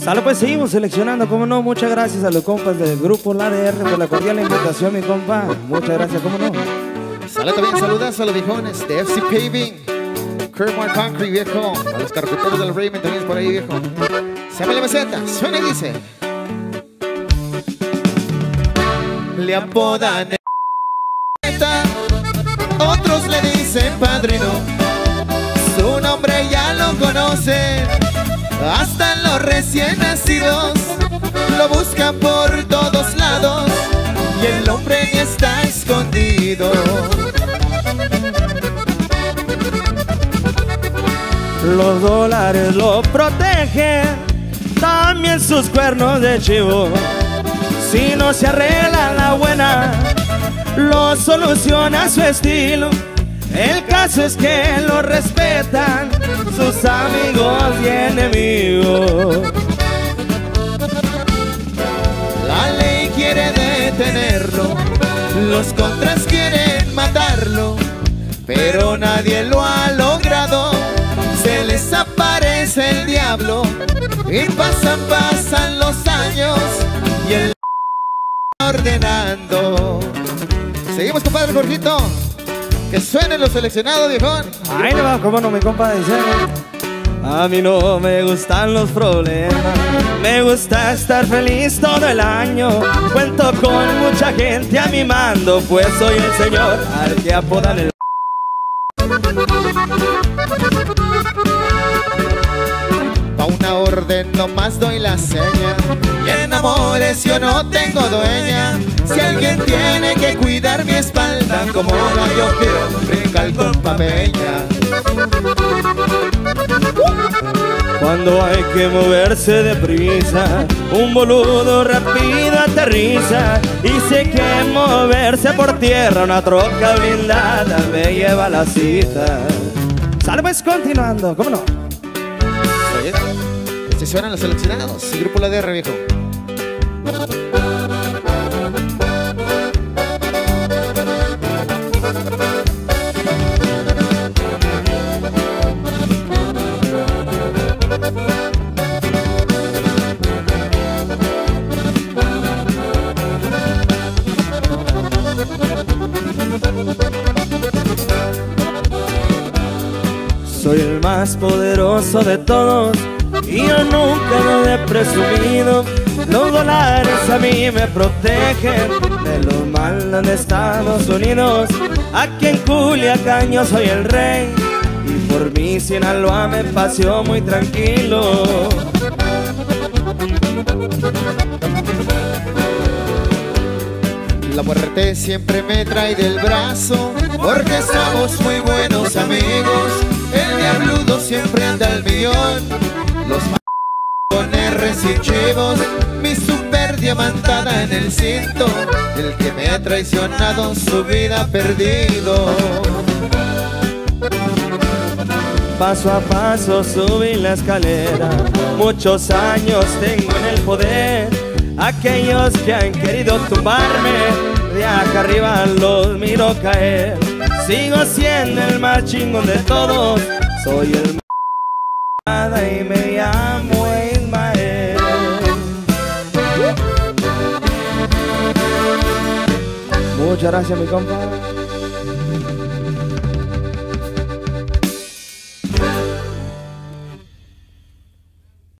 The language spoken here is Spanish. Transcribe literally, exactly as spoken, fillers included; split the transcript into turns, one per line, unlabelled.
Sale, pues seguimos seleccionando, como no. Muchas gracias a los compas del grupo La D R por la cordial invitación, mi compa. Muchas gracias, como no.
Sale también, saludas a los viejones de F C Paving, Kermar Concrete, viejo. A los carpinteros del Raymond también es por ahí, viejo. Se llama la meseta, suena y dice. Le apodan meseta, otros le dicen padrino. Su nombre ya lo conocen, hasta los recién nacidos lo buscan por todos lados y el hombre ni está escondido.
Los dólares lo protegen, también sus cuernos de chivo. Si no se arregla la buena, lo soluciona su estilo. El caso es que lo respetan sus amigos y enemigos.
La ley quiere detenerlo, los contras quieren matarlo, pero nadie lo ha logrado. Se les aparece el diablo y pasan, pasan los años y el ordenando. Seguimos, compadre Jorgito. Que suenen los seleccionados, viejón.
Ay, no va, cómo no, mi compa dice. A mí no me gustan los problemas, me gusta estar feliz todo el año. Cuento con mucha gente a mi mando, pues soy el señor al que apodan el...
Pa' una orden nomás doy la seña, y en amores yo no tengo dueña. Si alguien tiene que cuidar mi espalda, como la yo quiero, brinca el compa Peña.
Cuando hay que moverse deprisa, un boludo rápido aterriza. Y si hay que moverse por tierra, una troca blindada me lleva a la cita. Salves continuando, ¿cómo no?
Se suenan los seleccionados, el grupo La D R, viejo.
Soy el más poderoso de todos y yo nunca lo he presumido. Los dólares a mí me protegen de lo malo de Estados Unidos. Aquí en Culiacán yo soy el rey y por mí Sinaloa me paseó muy tranquilo.
La muerte siempre me trae del brazo, porque somos muy buenos amigos. El diabludo siempre anda al millón, los m con R's y chivos. Mi super diamantada en el cinto, el que me ha traicionado su vida perdido.
Paso a paso subí la escalera, muchos años tengo en el poder. Aquellos que han querido tumbarme, de acá arriba los miro caer. Sigo siendo el más chingón de todos, soy el más y me llamo Ismael. Muchas gracias, mi compa.